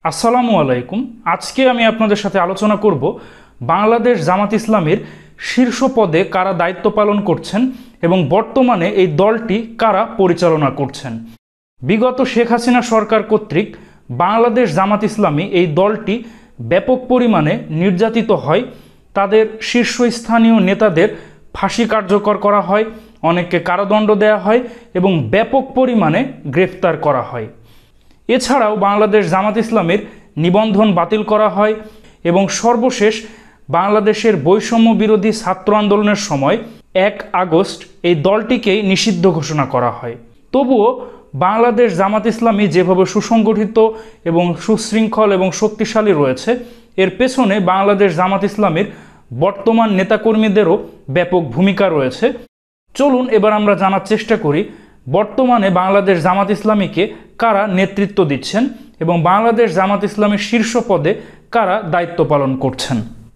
আসসালামু আলাইকুম। আজকে আমি আপনাদের সাথে আলোচনা করব বাংলাদেশ জামাত ইসলামীর শীর্ষ পদে কারা দায়িত্ব পালন করছেন এবং বর্তমানে এই দলটি কারা পরিচালনা করছেন। বিগত শেখ হাসিনা সরকার কর্তৃক বাংলাদেশ জামাত ইসলামী এই দলটি ব্যাপক পরিমাণে নির্যাতিত হয়। তাদের শীর্ষস্থানীয় নেতাদের ফাঁসি কার্যকর করা হয়, অনেককে কারাদণ্ড দেওয়া হয় এবং ব্যাপক পরিমাণে গ্রেফতার করা হয়। এছাড়াও বাংলাদেশ জামাত ইসলামীর নিবন্ধন বাতিল করা হয় এবং সর্বশেষ বাংলাদেশের বৈষম্য বিরোধী ছাত্র আন্দোলনের সময় 1 আগস্ট এই দলটিকেই নিষিদ্ধ ঘোষণা করা হয়। তবুও বাংলাদেশ জামাত ইসলামী যেভাবে সুসংগঠিত এবং সুশৃঙ্খল এবং শক্তিশালী রয়েছে, এর পেছনে বাংলাদেশ জামাত ইসলামীর বর্তমান নেতাকর্মীদেরও ব্যাপক ভূমিকা রয়েছে। চলুন এবার আমরা জানার চেষ্টা করি বর্তমানে বাংলাদেশ জামাত ইসলামীকে কারা নেতৃত্ব দিচ্ছেন এবং বাংলাদেশ জামাত ইসলামীর শীর্ষ পদে কারা দায়িত্ব পালন করছেন।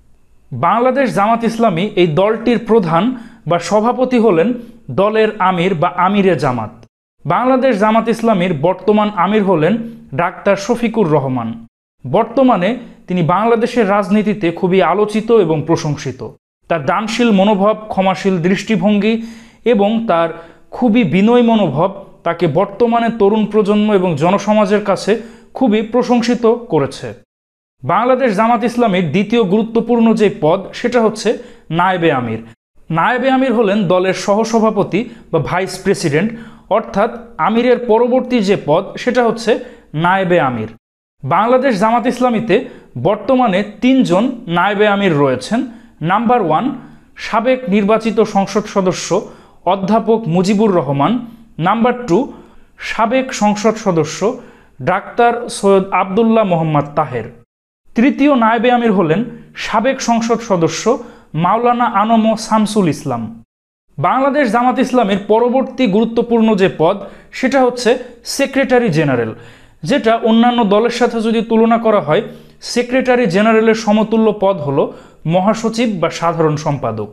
বাংলাদেশ জামাত ইসলামী এই দলটির প্রধান বা সভাপতি হলেন দলের আমির বা আমিরে জামাত। বাংলাদেশ জামাত ইসলামীর বর্তমান আমির হলেন ডাক্তার শফিকুর রহমান। বর্তমানে তিনি বাংলাদেশের রাজনীতিতে খুবই আলোচিত এবং প্রশংসিত। তার দানশীল মনোভাব, ক্ষমাশীল দৃষ্টিভঙ্গি এবং তার খুবই বিনয়ী মনোভাব তাকে বর্তমানে তরুণ প্রজন্ম এবং জনসমাজের কাছে খুবই প্রশংসিত করেছে। বাংলাদেশ জামাত ইসলামীর দ্বিতীয় গুরুত্বপূর্ণ যে পদ সেটা হচ্ছে নায়েবে আমির। নায়েবে আমির হলেন দলের সহসভাপতি বা ভাইস প্রেসিডেন্ট, অর্থাৎ আমিরের পরবর্তী যে পদ সেটা হচ্ছে নায়েবে আমির। বাংলাদেশ জামাত ইসলামীতে বর্তমানে 3 জন নায়েবে আমির রয়েছেন। নাম্বার 1 সাবেক নির্বাচিত সংসদ সদস্য অধ্যাপক মুজিবুর রহমান। নাম্বার 2 সাবেক সংসদ সদস্য ডাক্তার সৈয়দ আবদুল্লাহ মোহাম্মদ তাহের। তৃতীয় নায়েবে আমির হলেন সাবেক সংসদ সদস্য মাওলানা আনম শামসুল ইসলাম। বাংলাদেশ জামাত ইসলামের পরবর্তী গুরুত্বপূর্ণ যে পদ সেটা হচ্ছে সেক্রেটারি জেনারেল, যেটা অন্যান্য দলের সাথে যদি তুলনা করা হয়, সেক্রেটারি জেনারেলের সমতুল্য পদ হলো মহাসচিব বা সাধারণ সম্পাদক।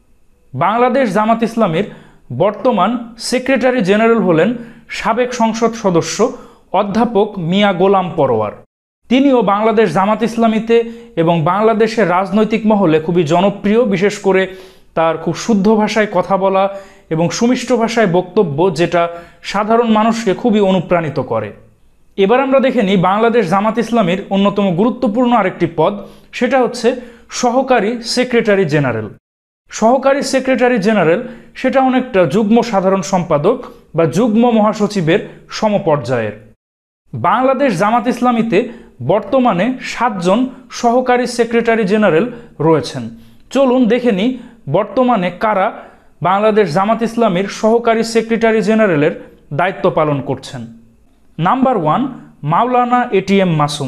বাংলাদেশ জামাত ইসলামের বর্তমান সেক্রেটারি জেনারেল হলেন সাবেক সংসদ সদস্য অধ্যাপক মিয়া গোলাম পরোয়ার। তিনিও বাংলাদেশ জামাত ইসলামীতে এবং বাংলাদেশের রাজনৈতিক মহলে খুবই জনপ্রিয়, বিশেষ করে তার খুব শুদ্ধ ভাষায় কথা বলা এবং সুমিষ্ট ভাষায় বক্তব্য, যেটা সাধারণ মানুষকে খুবই অনুপ্রাণিত করে। এবার আমরা দেখে নিই বাংলাদেশ জামাত ইসলামীর অন্যতম গুরুত্বপূর্ণ আরেকটি পদ, সেটা হচ্ছে সহকারী সেক্রেটারি জেনারেল। সহকারী সেক্রেটারি জেনারেল সেটা অনেকটা যুগ্ম সাধারণ সম্পাদক বা যুগ্ম মহাসচিবের সমপর্যায়ের। বাংলাদেশ জামাত ইসলামীতে বর্তমানে 7 জন সহকারী সেক্রেটারি জেনারেল রয়েছেন। চলুন দেখে নিই বর্তমানে কারা বাংলাদেশ জামাত ইসলামীর সহকারী সেক্রেটারি জেনারেলের দায়িত্ব পালন করছেন। Number 1 Maulana ATM Masum.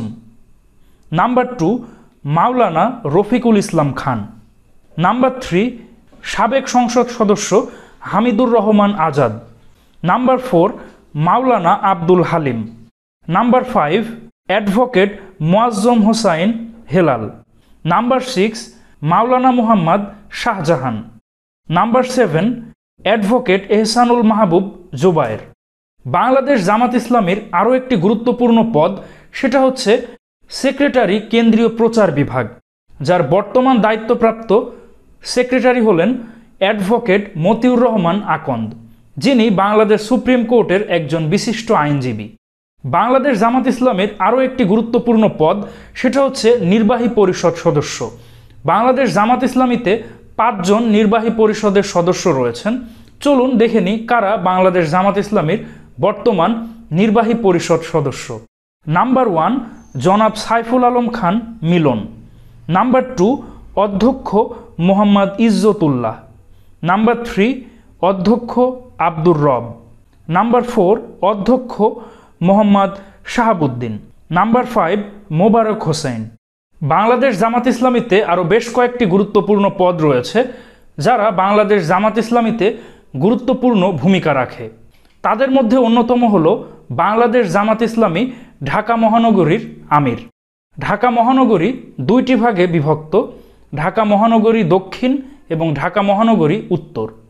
Number 2 Maulana Rafiqul Islam Khan. Number 3 সাবেক সংসদ সদস্য Hamidur Rahman Azad. Number 4 Maulana Abdul Halim. Number 5 advocate Muazzam Hossain Helal. Number 6 Maulana Muhammad Shahjahan. Number 7 advocate Ehsanul Mahbub Zubair. Bangladesh Jamaat ইসলামীর আরও একটি গুরুত্বপূর্ণ পদ, সেটা হচ্ছে সেক্রেটারি কেন্দ্রীয় প্রচার বিভাগ, যার বর্তমান দায়িত্বপ্রাপ্ত সেক্রেটারি হলেন অ্যাডভোকেট মতিউর রহমান আকন্দ, যিনি বাংলাদেশ সুপ্রিম কোর্টের একজন বিশিষ্ট আইনজীবী। বাংলাদেশ জামাত ইসলামের আরও একটি গুরুত্বপূর্ণ পদ, সেটা হচ্ছে নির্বাহী পরিষদ সদস্য। বাংলাদেশ জামাত ইসলামীতে 5 জন নির্বাহী পরিষদের সদস্য রয়েছেন। চলুন দেখে নিই কারা বাংলাদেশ জামাত ইসলামীর বর্তমান নির্বাহী পরিষদ সদস্য। নাম্বার 1 জনাব সাইফুল আলম খান মিলন। নাম্বার 2 অধ্যক্ষ মোহাম্মদ ইজ্জতুল্লাহ। নাম্বার 3 অধ্যক্ষ আব্দুর রব। নাম্বার 4 অধ্যক্ষ মোহাম্মদ শাহাবুদ্দিন। নাম্বার 5 মোবারক হোসেন। বাংলাদেশ জামাত ইসলামীতে আরও বেশ কয়েকটি গুরুত্বপূর্ণ পদ রয়েছে, যারা বাংলাদেশ জামাত ইসলামীতে গুরুত্বপূর্ণ ভূমিকা রাখে। তাদের মধ্যে অন্যতম হল বাংলাদেশ জামাত ইসলামী ঢাকা মহানগরীর আমির। ঢাকা মহানগরী 2টি ভাগে বিভক্ত, ঢাকা মহানগরী দক্ষিণ এবং ঢাকা মহানগরী উত্তর।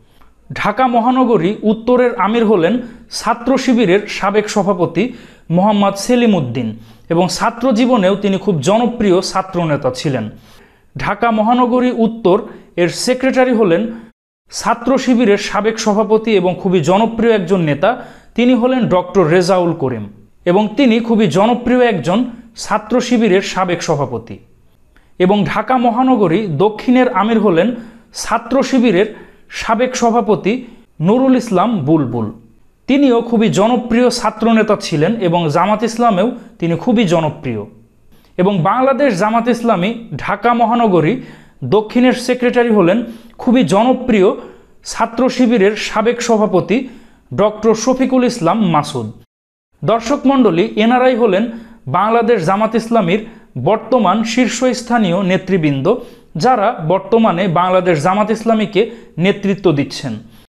ঢাকা মহানগরী উত্তরের আমির হলেন ছাত্র শিবিরের সাবেক সভাপতি মোহাম্মদ সেলিম উদ্দিন এবং ছাত্র জীবনেও তিনি খুব জনপ্রিয় ছাত্রনেতা ছিলেন। ঢাকা মহানগরী উত্তর এর সেক্রেটারি হলেন ছাত্র শিবিরের সাবেক সভাপতি এবং খুবই জনপ্রিয় একজন নেতা, তিনি হলেন ডক্টর রেজাউল করিম এবং তিনি খুবই জনপ্রিয় একজন ছাত্র শিবিরের সাবেক সভাপতি। এবং ঢাকা মহানগরী দক্ষিণের আমির হলেন ছাত্র শিবিরের সাবেক সভাপতি নুরুল ইসলাম বুলবুল, তিনিও খুবই জনপ্রিয় ছাত্রনেতা ছিলেন এবং জামাত ইসলামেও তিনি খুবই জনপ্রিয়। এবং বাংলাদেশ জামাত ইসলামী ঢাকা মহানগরী দক্ষিণের সেক্রেটারি হলেন খুবই জনপ্রিয় ছাত্র শিবিরের সাবেক সভাপতি ডক্টর শফিকুল ইসলাম মাসুদ। দর্শক মণ্ডলী, এনারাই হলেন বাংলাদেশ জামাত ইসলামীর বর্তমান শীর্ষস্থানীয় নেতৃবৃন্দ, যারা বর্তমানে বাংলাদেশ জামাত ইসলামীকে নেতৃত্ব দিচ্ছেন।